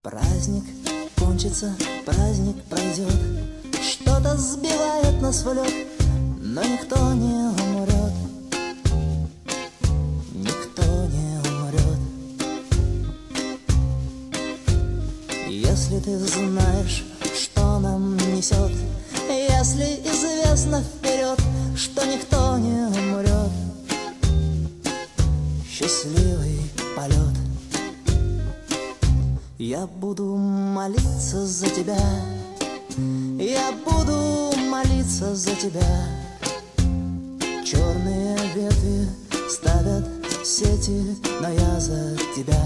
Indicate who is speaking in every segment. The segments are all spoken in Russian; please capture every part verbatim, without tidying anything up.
Speaker 1: Праздник кончится, праздник пройдет, что-то сбивает нас в лед, но никто не умрет, никто не умрет. Если ты знаешь, что нам несет, если известно вперед, что никто не умрет, счастливый полет. Я буду молиться за тебя, я буду молиться за тебя. Черные ветви ставят сети, но я за тебя.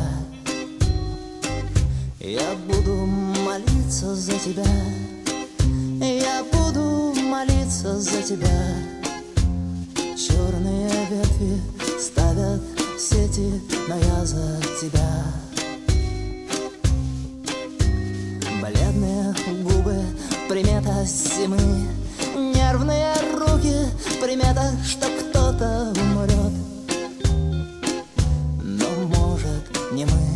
Speaker 1: Я буду молиться за тебя, я буду молиться за тебя. Черные ветви ставят сети, но я за тебя. Бледные губы, примета зимы, нервные руки, примета, что кто-то умрет, но может не мы.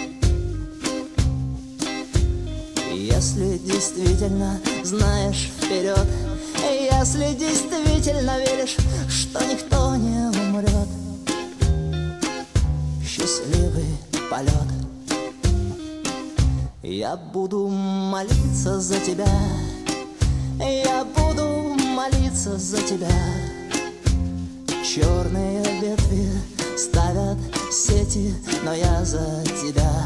Speaker 1: Если действительно знаешь вперед, если действительно веришь, что никто не умрет, счастливый полет. Я буду молиться за тебя, я буду молиться за тебя. Черные ветви ставят сети, но я за тебя.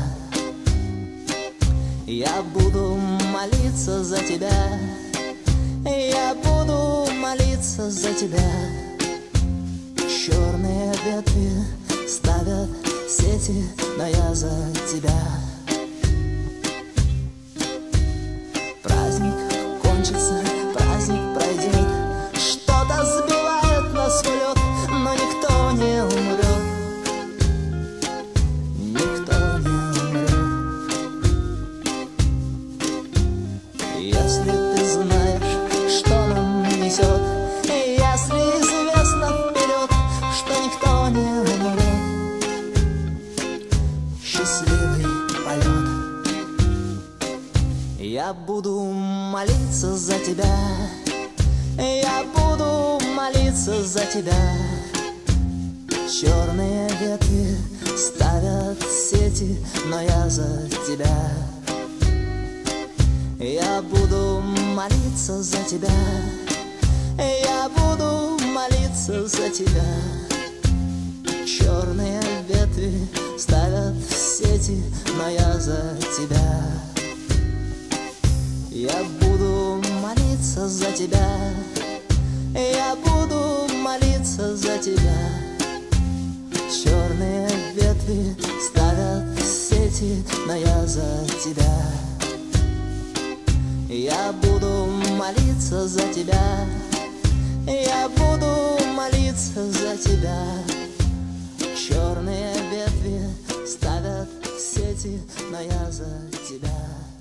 Speaker 1: Я буду молиться за тебя, я буду молиться за тебя. Черные ветви ставят сети, но я за тебя. Праздник кончится, праздник пройдет, что-то сбивает нас в лед, но никто не умрет, никто не умрет. Если ты знаешь, что нам несет, если известно вперед, что никто не умрет, счастливый полет. Я буду молиться за тебя, я буду молиться за тебя. Черные ветви ставят сети, но я за тебя. Я буду молиться за тебя, я буду молиться за тебя. Черные ветви ставят сети, но я за тебя. Я буду молиться за тебя, я буду молиться за тебя. Черные ветви ставят сети, но я за тебя. Я буду молиться за тебя, я буду молиться за тебя. Черные ветви ставят сети, но я за тебя.